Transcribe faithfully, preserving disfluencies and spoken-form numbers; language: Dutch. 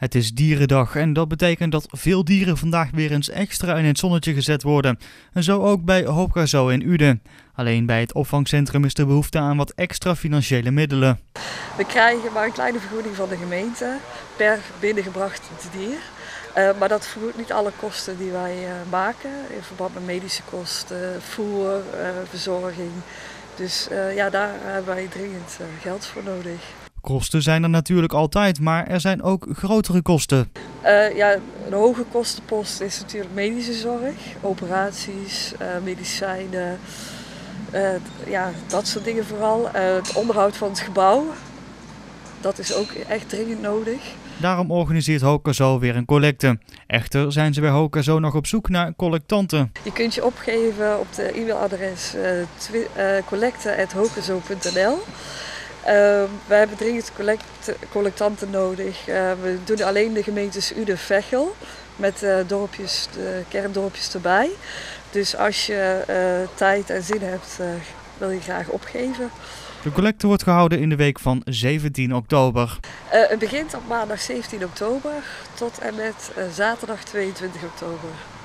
Het is Dierendag en dat betekent dat veel dieren vandaag weer eens extra in het zonnetje gezet worden. En zo ook bij Hoogkazoo in Uden. Alleen bij het opvangcentrum is er behoefte aan wat extra financiële middelen. We krijgen maar een kleine vergoeding van de gemeente per binnengebracht dier. Uh, maar dat vergoedt niet alle kosten die wij uh, maken in verband met medische kosten, voer, uh, verzorging. Dus uh, ja, daar hebben wij dringend uh, geld voor nodig. Kosten zijn er natuurlijk altijd, maar er zijn ook grotere kosten. Uh, ja, een hoge kostenpost is natuurlijk medische zorg, operaties, uh, medicijnen, uh, ja, dat soort dingen vooral. Uh, het onderhoud van het gebouw, dat is ook echt dringend nodig. Daarom organiseert Hoogkazoo weer een collecte. Echter zijn ze bij Hoogkazoo nog op zoek naar collectanten. Je kunt je opgeven op de e-mailadres uh, uh, collecte apenstaartje hoogkazoo punt n l. Uh, we hebben dringend collect, collectanten nodig. Uh, we doen alleen de gemeentes Uden Veghel met uh, dorpjes, de kerndorpjes erbij. Dus als je uh, tijd en zin hebt, uh, wil je graag opgeven. De collecte wordt gehouden in de week van zeventien oktober. Uh, het begint op maandag zeventien oktober tot en met uh, zaterdag tweeëntwintig oktober.